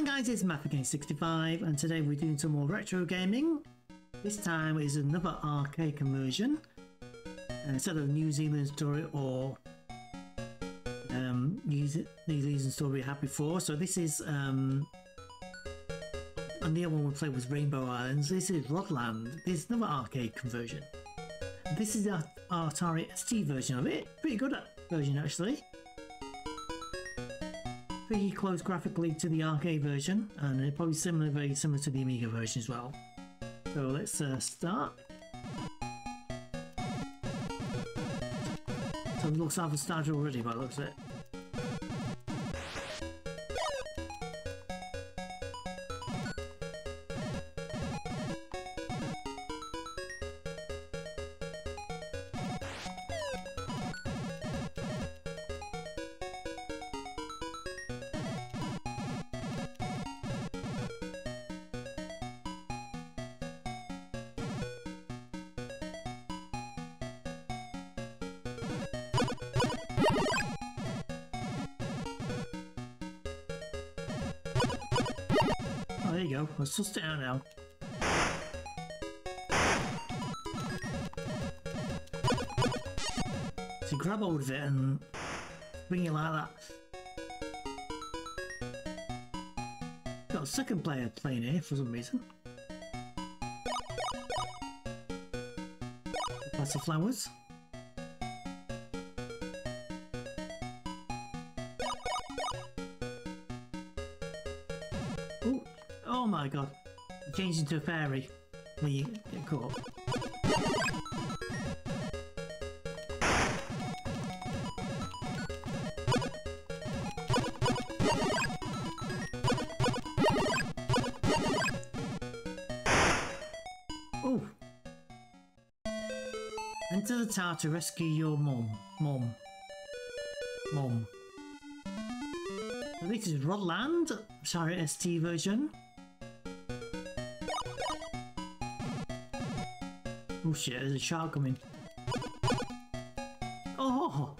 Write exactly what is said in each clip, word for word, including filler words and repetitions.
guys, it's Maffigan sixty-five and today we're doing some more retro gaming. This time is another arcade conversion. And instead of New Zealand story or um, New Zealand story we had before. So this is, um, and the other one we played was Rainbow Islands. This is Rodland. This is another arcade conversion. This is our, our Atari S T version of it. Pretty good version actually. Pretty close graphically to the arcade version, and probably similar, very similar to the Amiga version as well. So let's uh, start. So it looks like I've started already by the looks of it. Oh, there you go. Let's just it out now. So grab hold of it and bring it like that. Got a second player playing here for some reason. Lots of flowers. Oh, oh my god. It changed into a fairy when you get caught. Oh! Enter the tower to rescue your mom. Mom. Mom. So this is Rodland, Atari S T version. Oh shit, there's a shark coming. Oh!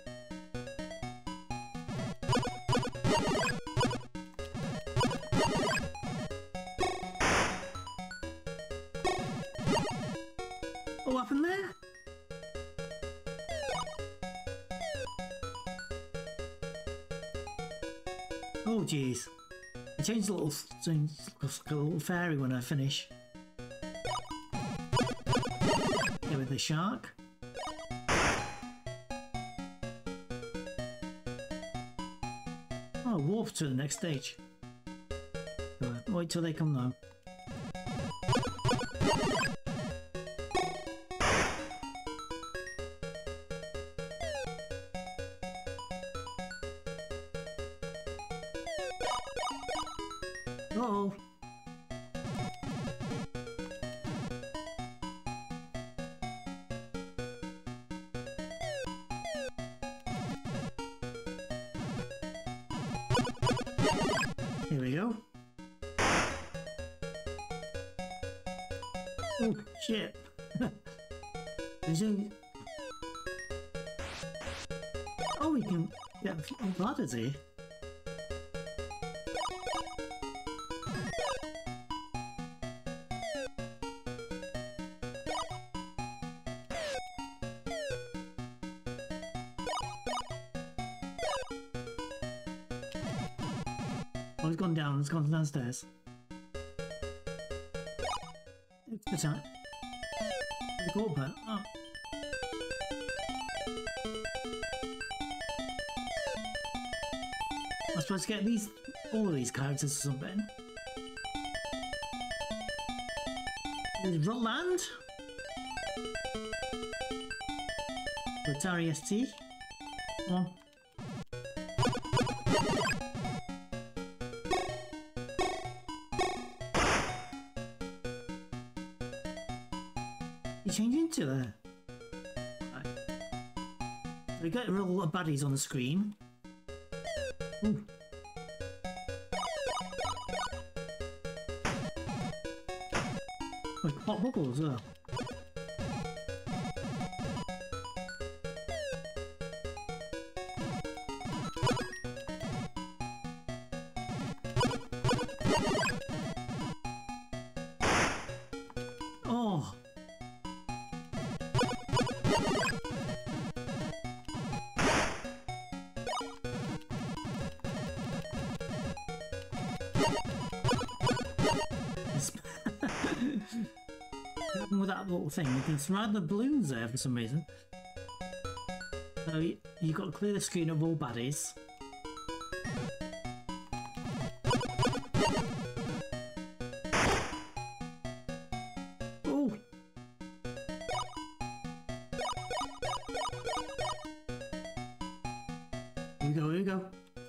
What happened there? Oh jeez. I changed a little, changed a little fairy when I finish. There with the shark. Oh, warp to the next stage. Right, wait till they come now. Uh-oh. Here we go. Oh shit. There's a... Oh, we can get ladders here. Oh, it's gone down, it's gone downstairs. It's the time. The gold part. Oh. I'm supposed to get these, all of these characters or something. There's Rodland. Atari S T. Come on. You change into there. Right. We got a lot of baddies on the screen. Ooh. Like hot bubbles as well. Oh! With that little thing, you can surround the balloons there for some reason. So you, you've got to clear the screen of all baddies. Oh! Here we go, here we go.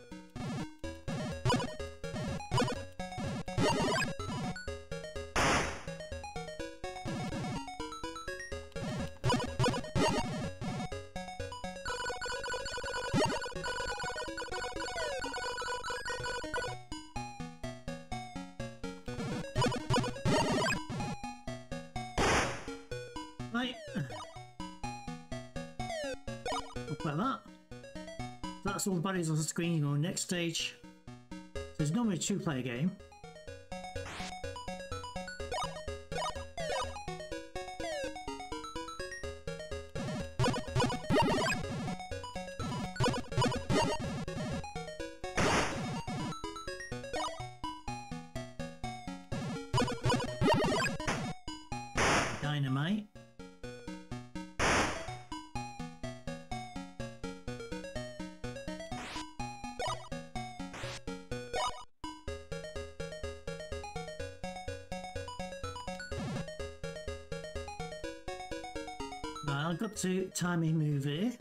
Right. Look like that. That's all the baddies on the screen. You go next stage. So it's normally a two-player game. Dynamite. Right, I've got to time a move here.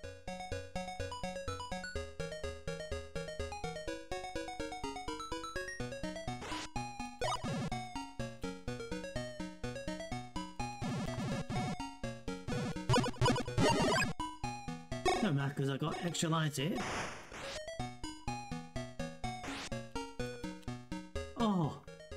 No matter, because I've got extra light here. Oh!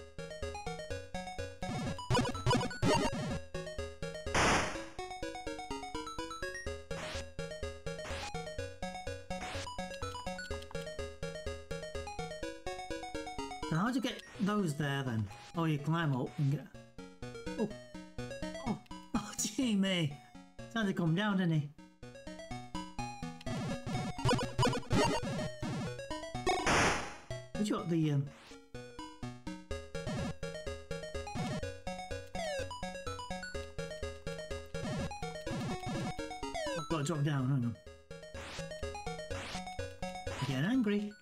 So how do you get those there then? Oh, you climb up and get... Oh! Oh! Oh, gee me! Time to come down, didn't he? You got the um... I've got to drop down, hang on. I'm getting angry.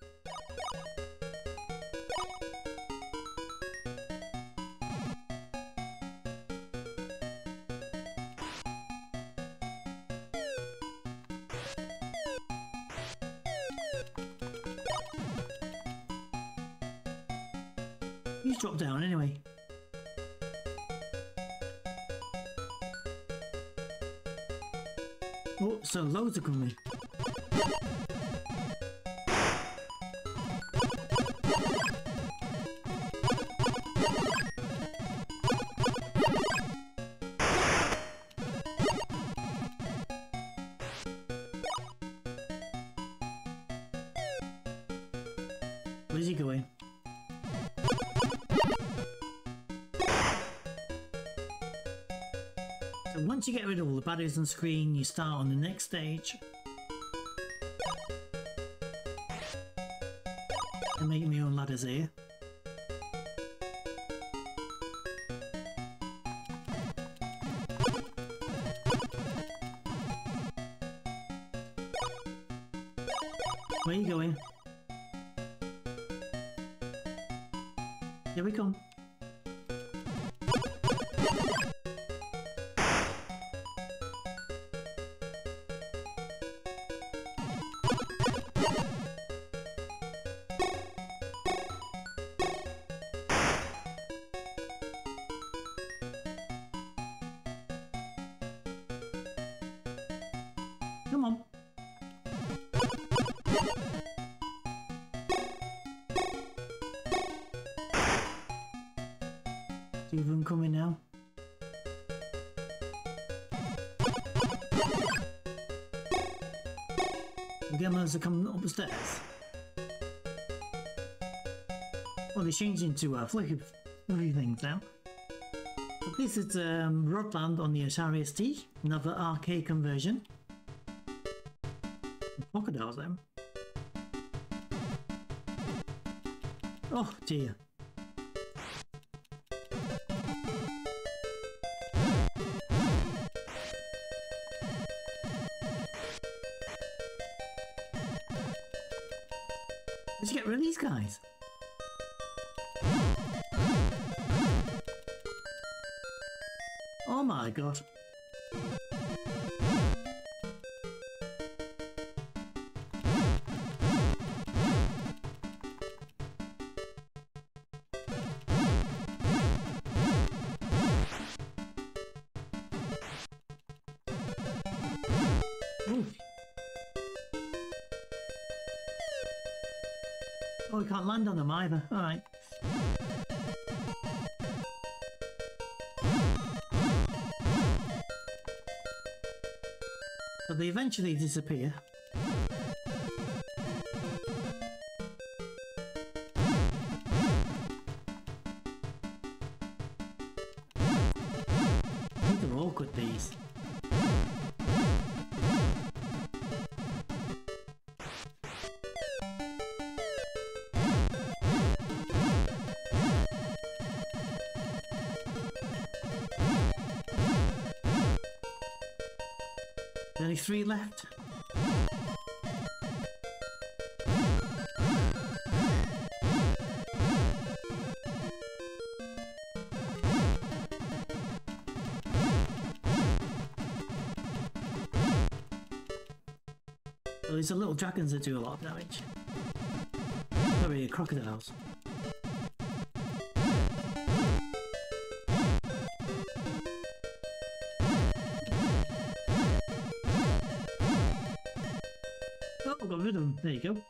He's dropped down anyway. Oh, so loads are coming. Where's he going? So once you get rid of all the baddies on screen, you start on the next stage. I'm making my own ladders here. Where are you going? Here we come. Come on. Two of them coming now. The gamblers are coming up the stairs. Well, they changed into uh, fluffy, fluffy things now. But this is um, Rodland on the Atari S T, another arcade conversion. Crocodiles then. Oh dear. Let's get rid of these guys. Oh my god. Ooh. Oh, we can't land on them either. Alright. So they eventually disappear. These are all good, these. Only three left. Well, these are little dragons that do a lot of damage. Sorry, crocodiles. Oh, got rid of them. There you go.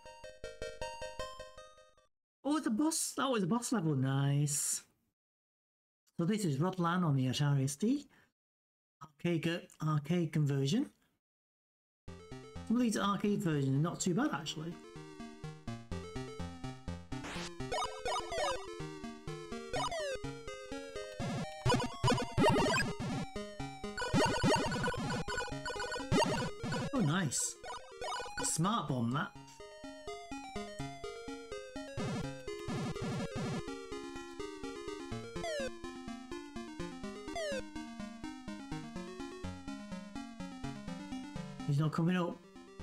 Oh, it's a boss. That was a boss level. Nice. So this is Rodland on the Atari S T. Arcade, arcade conversion. Some of these arcade versions are not too bad, actually. Oh, nice. A smart bomb, that. He's not coming up.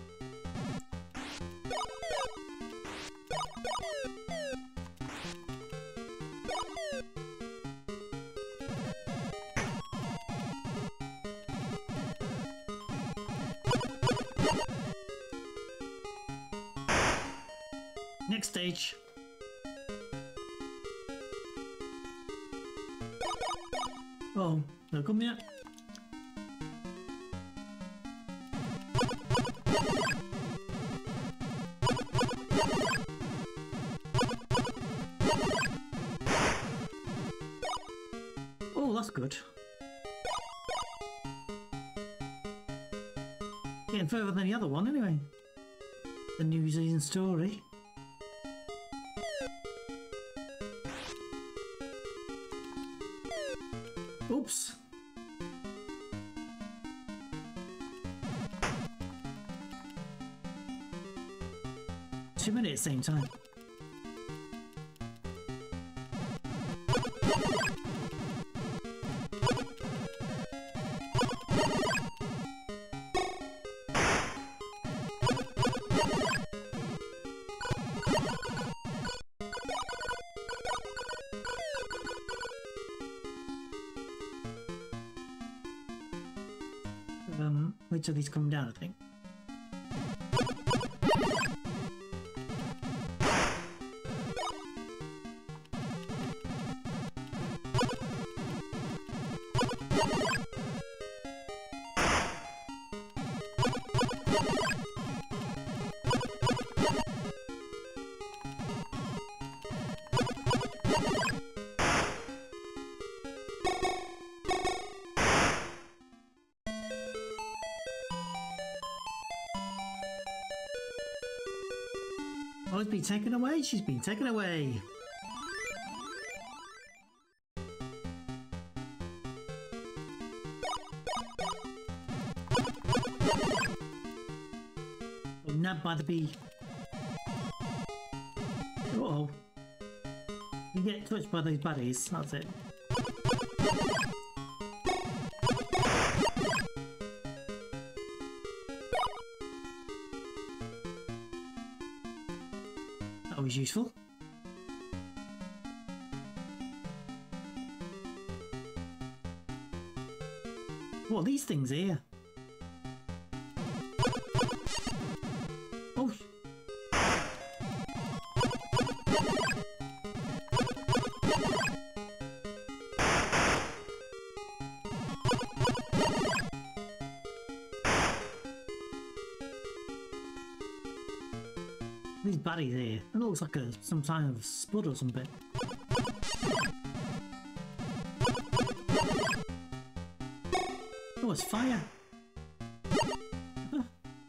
Next stage. Oh, no, come here. Oh, that's good. Getting further than the other one, anyway. The New Zealand story. Oops. Too many at the same time. Um, wait till these come down, I think. Oh, it's been taken away? She's been taken away. nabbed by the bee. Uh oh. You get touched by those baddies, that's it. That was useful. What are these things here? Oh! These baddies here. It looks like a some kind of spud or something. Oh, it's fire! Huh.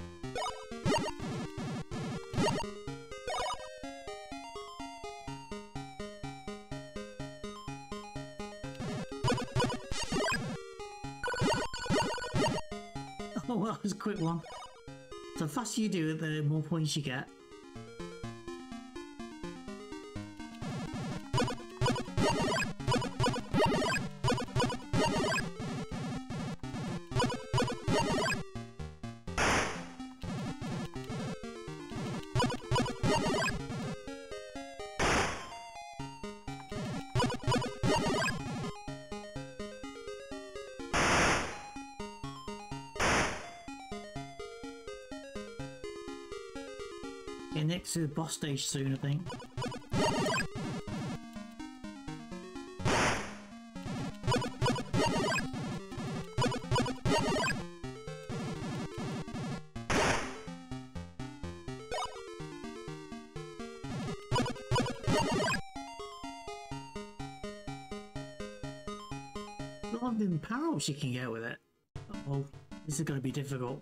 Oh, that was a quick one. So the faster you do it, the more points you get. Get next to the boss stage soon, I think. A lot of them parrots you can get with it. Oh, this is going to be difficult.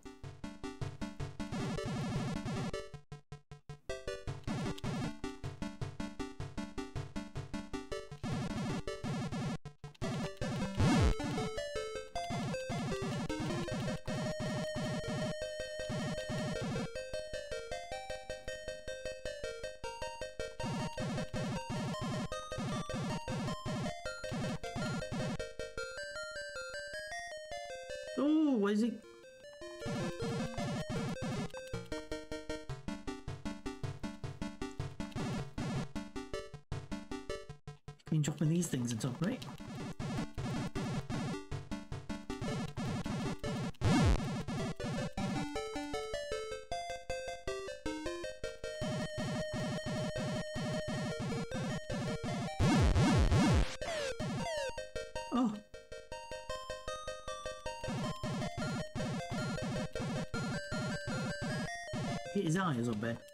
Oh, what is it? Been dropping these things on top, right? Oh. Hit his eyes up there.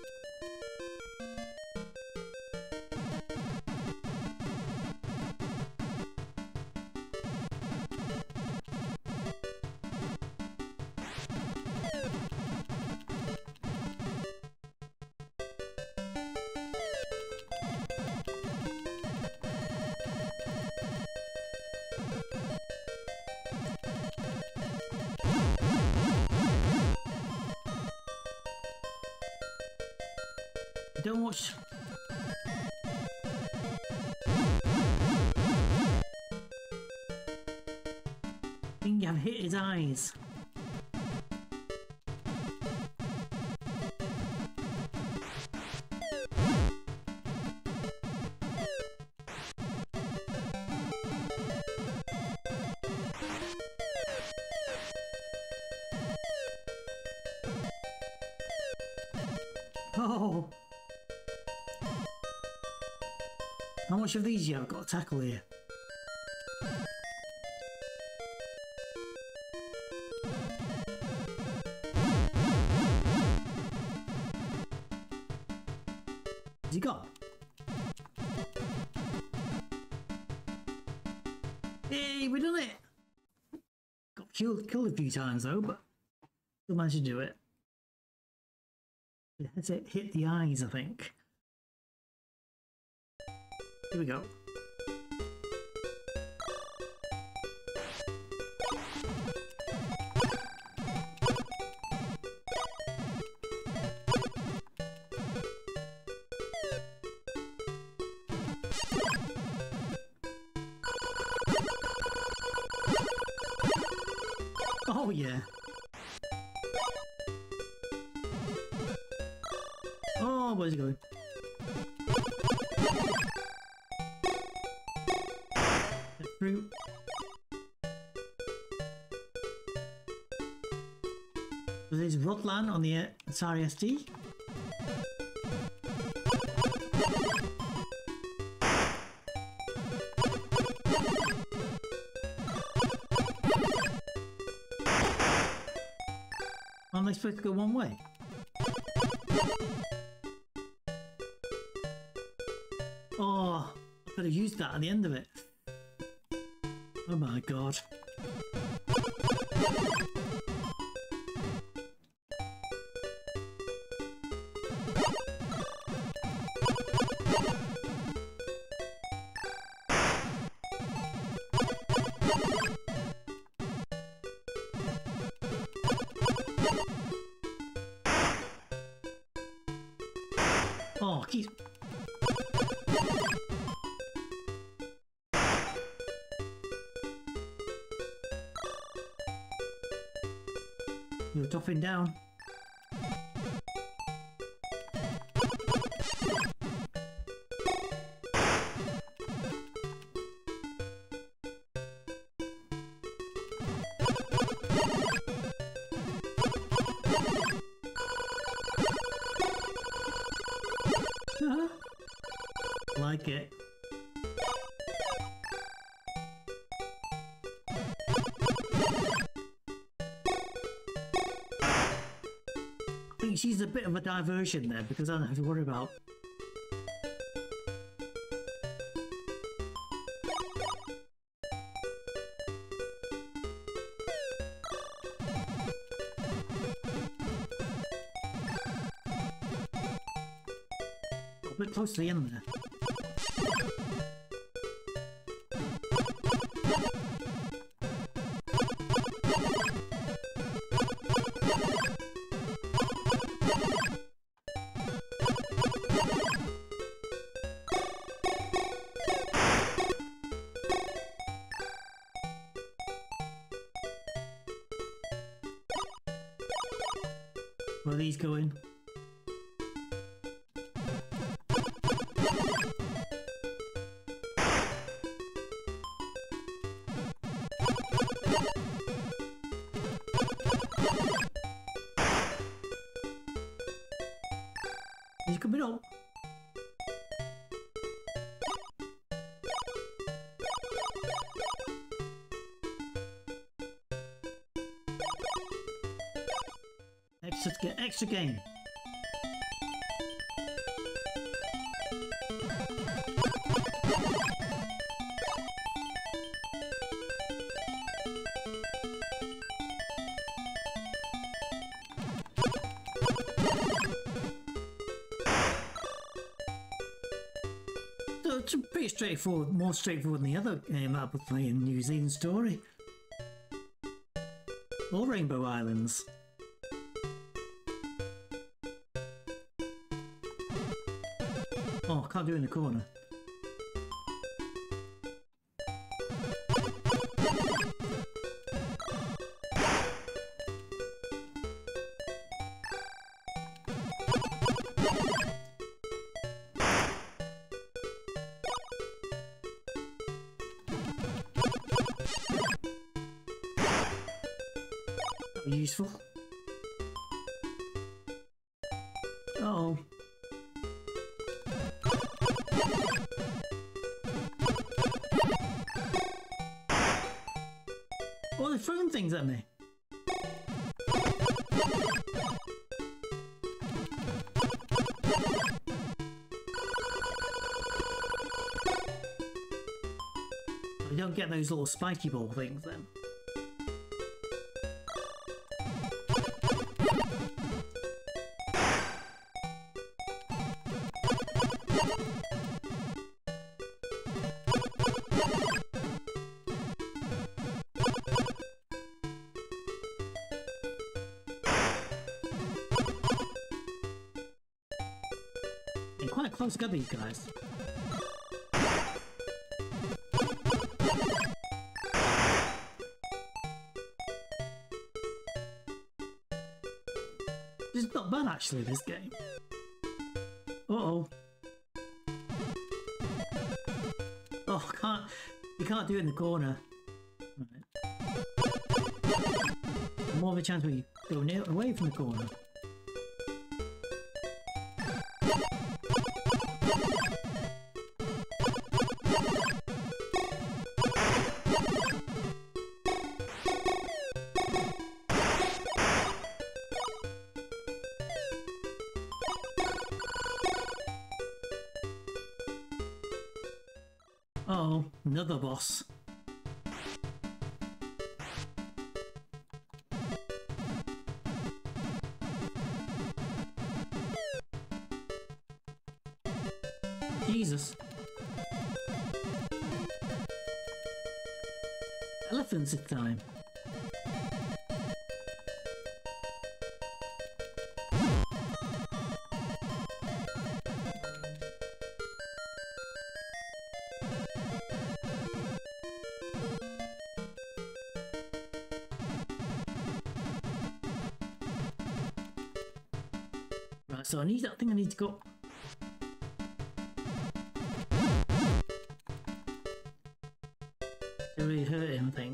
Don't watch. I think I've hit his eyes. Oh. How much of these you have got to tackle here? Has he got? Hey, we done it! Got killed, killed a few times though, but still managed to do it. That's it, hit the eyes, I think. Here we go. Oh yeah. Oh, where's he going? Get through. There's Rutland on the uh, Atari S D. Aren't they supposed to go one way? Oh, I could have used that at the end of it. Oh my god. Oh, he's... You're dropping down. Like it. I think she's a bit of a diversion there because I don't have to worry about. A bit close to the end there. Where are these going? He's coming up. Extra, get extra game. So it's pretty straightforward, more straightforward than the other game I was playing, New Zealand Story. Or Rainbow Islands. Oh, I can't do it in the corner. Useful. Uh-oh. Oh, they're throwing things at me. I don't get those little spiky ball things then. Quite close together, these guys. This is not bad actually, this game. Uh-oh. Oh, can't, you can't do it in the corner. Right. More of a chance when you go near, away from the corner. Uh-oh, another boss. Jesus. Elephants this time. Right, so I need, I think I need to go. To really hurt him, I think.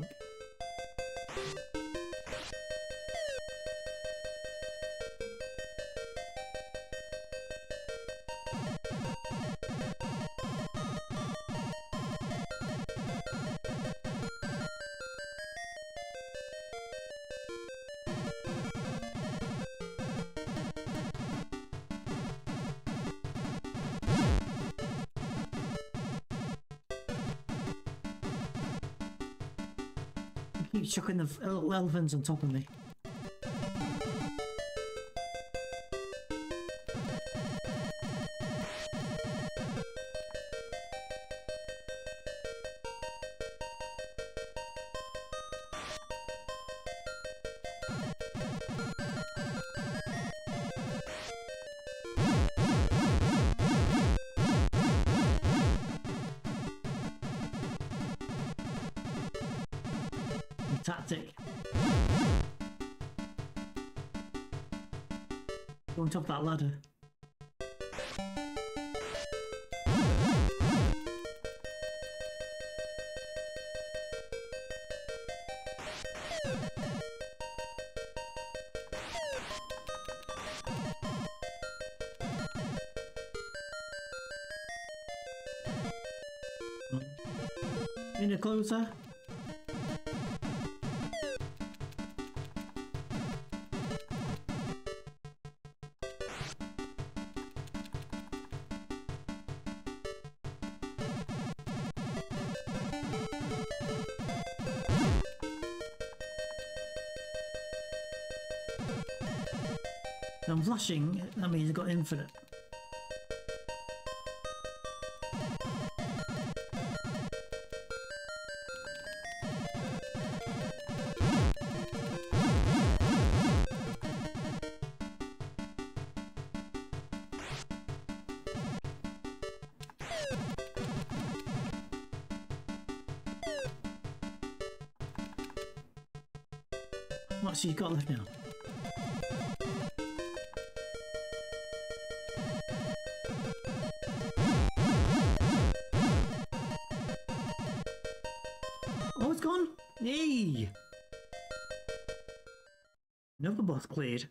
Keep chucking the little elephants on top of me. Tactic. Go on top of that ladder. Any closer? I'm flashing, that means I've got infinite. What's she got left now? Oh, it's gone! Yay! Another boss cleared.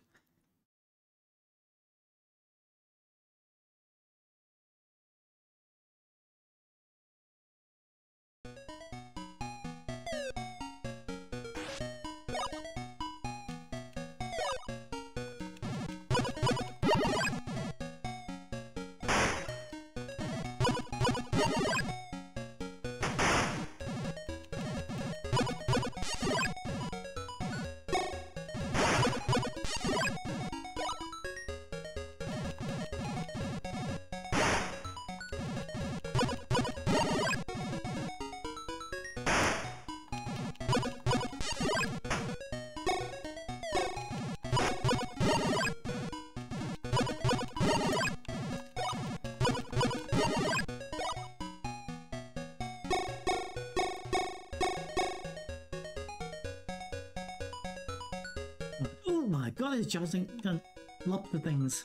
Oh my god, it's jumping. lots of things.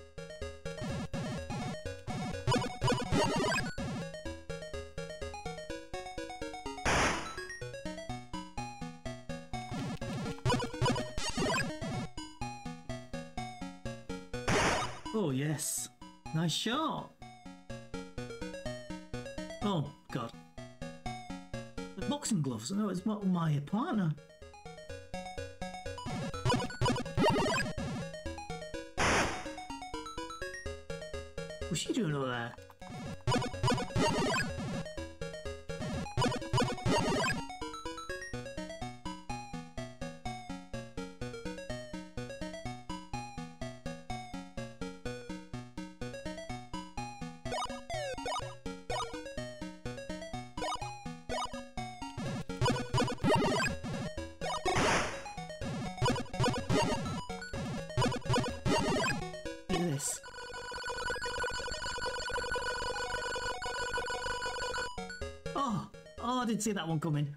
Oh yes, nice shot. Oh god. The boxing gloves. No, it's not my partner. What's she doing over there? Look at this. Oh, oh, I didn't see that one coming.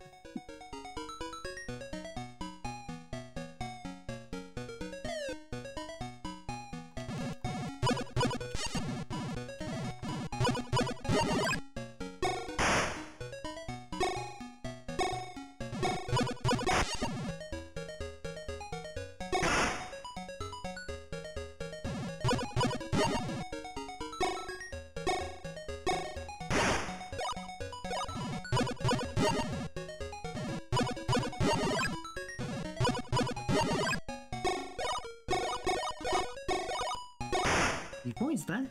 Few points there.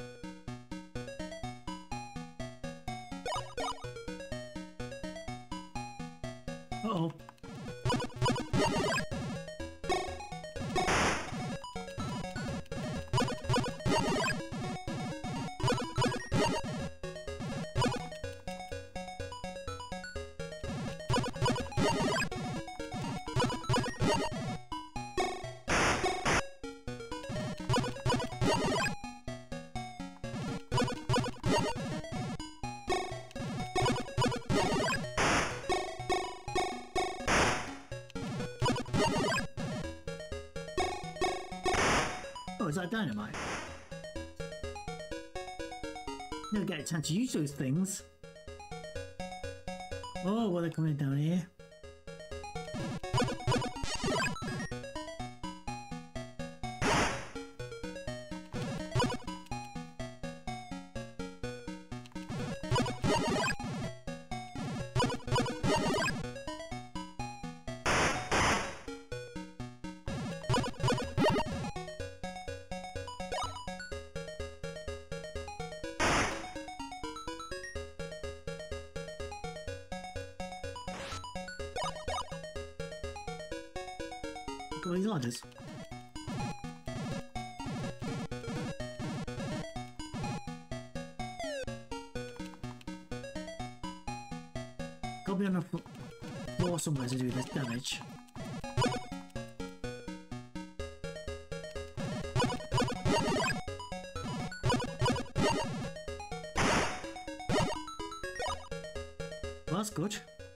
Uh-oh. Oh, is that dynamite? Never get a chance to use those things. Oh, well, they're coming down here. Look at all these ladders. Gotta be on a floor somewhere to do this damage. Well, that's good.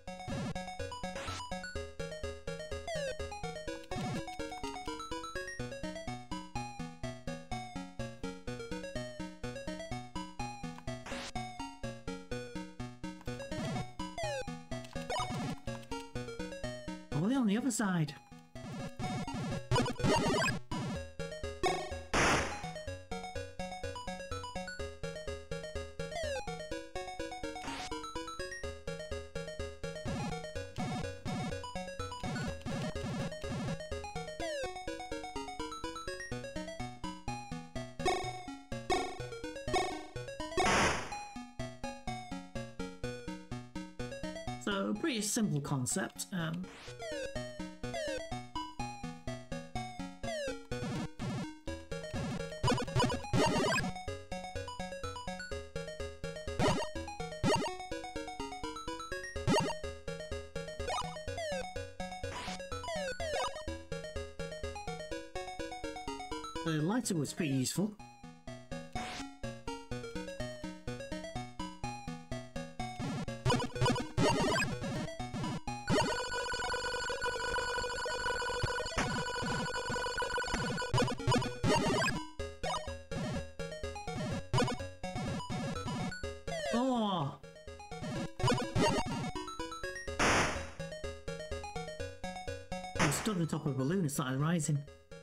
Oh, they're on the other side. So, pretty simple concept. Um, the lighter was pretty useful. stood on the top of a balloon and started rising.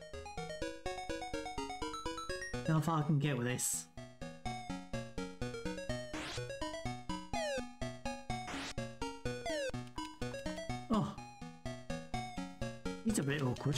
How far I can get with this. Oh. It's a bit awkward.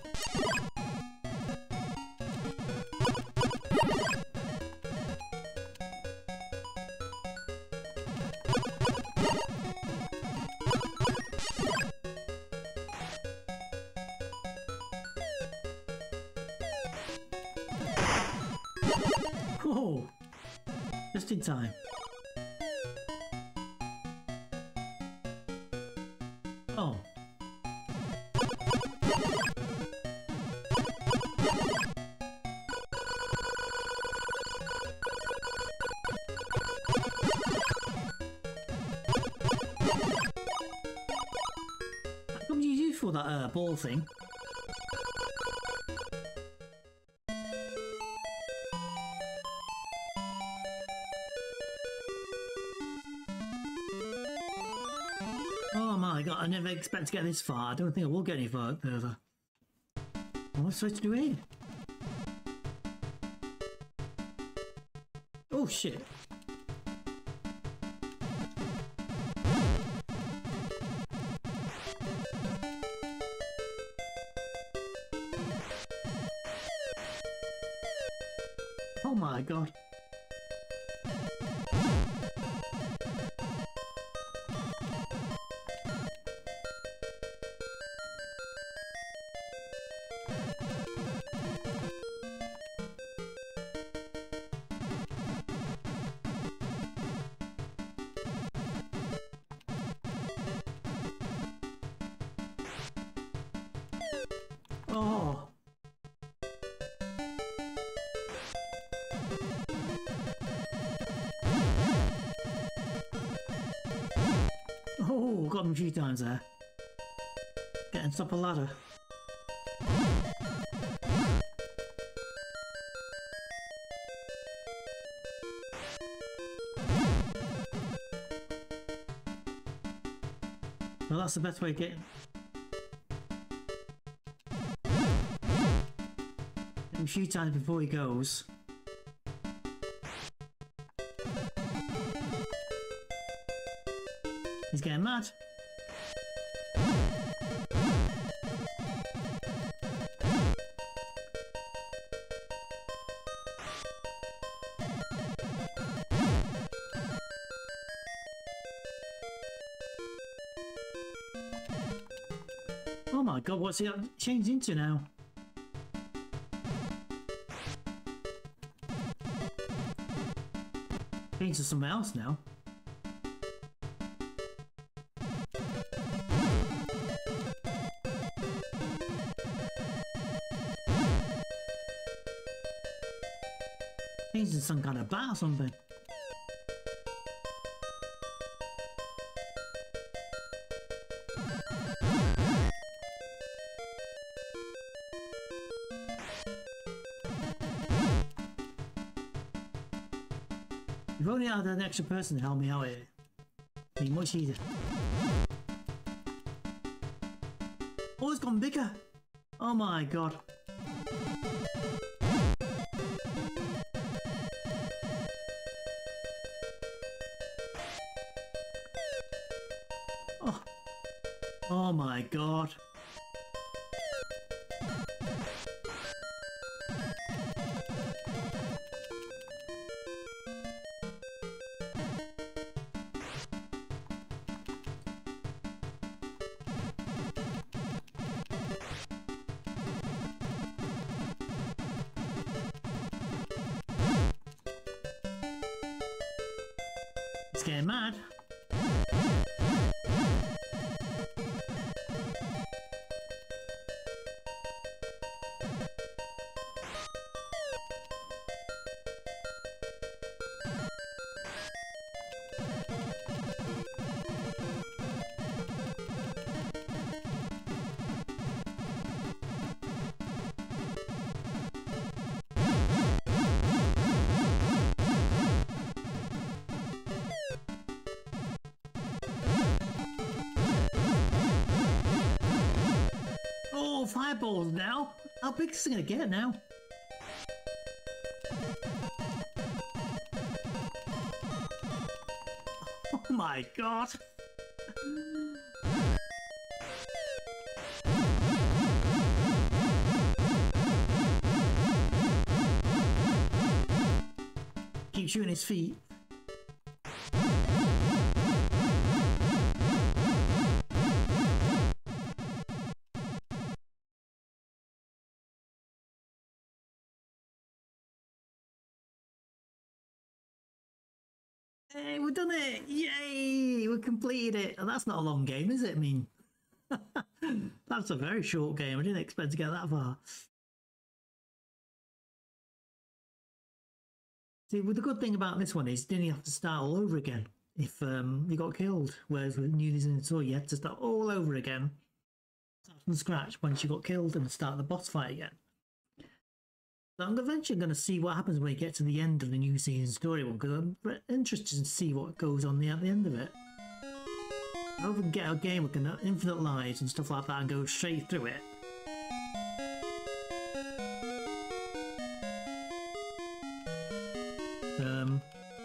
Oh, just in time. Oh. How come you use for that uh, ball thing? Oh my god, I never expect to get this far. I don't think I will get any far further. What am I supposed to do here? Oh shit. Oh my god. Oh. Oh, got him a few times there. Getting top of ladder. Well, that's the best way of getting. A few times before he goes. He's getting mad. Oh my god, what's he changed into now? Changed to something else now. Changed to some kind of bat or something. If only I had an extra person to help me out here. It'd be much easier. Oh, it's gone bigger! Oh my god. Oh, oh my god. It's getting mad. fireballs now. How big is it gonna get now? Oh my god. Keep shooting his feet. Hey, we've done it! Yay! We completed it! And that's not a long game, is it? I mean, that's a very short game. I didn't expect to get that far. See, well, the good thing about this one is you didn't have to start all over again if um, you got killed. Whereas with New Zealand Tour, you had to start all over again, start from scratch once you got killed and start the boss fight again. So I'm eventually going to see what happens when we get to the end of the New Season Story one, because I'm interested to see what goes on the, at the end of it. I hope we can get a game with infinite lives and stuff like that and go straight through it. Um...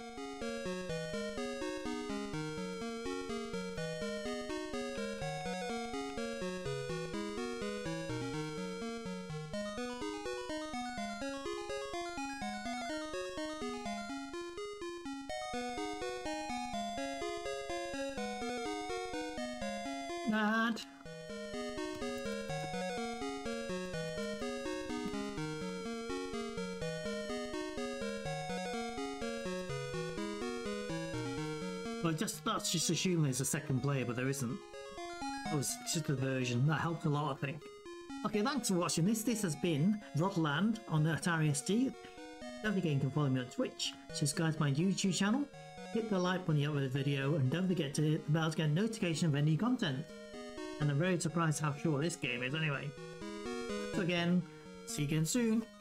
Mad. Well, just that's just assuming there's a second player, but there isn't. That was just a version. That helped a lot, I think. Okay, thanks for watching this. This has been Rodland on the Atari S T. Don't forget you can follow me on Twitch, subscribe to my YouTube channel, hit the like when you upload a video, and don't forget to hit the bell to get a notification of any content. And I'm very surprised how short this game is anyway. So again, see you again soon.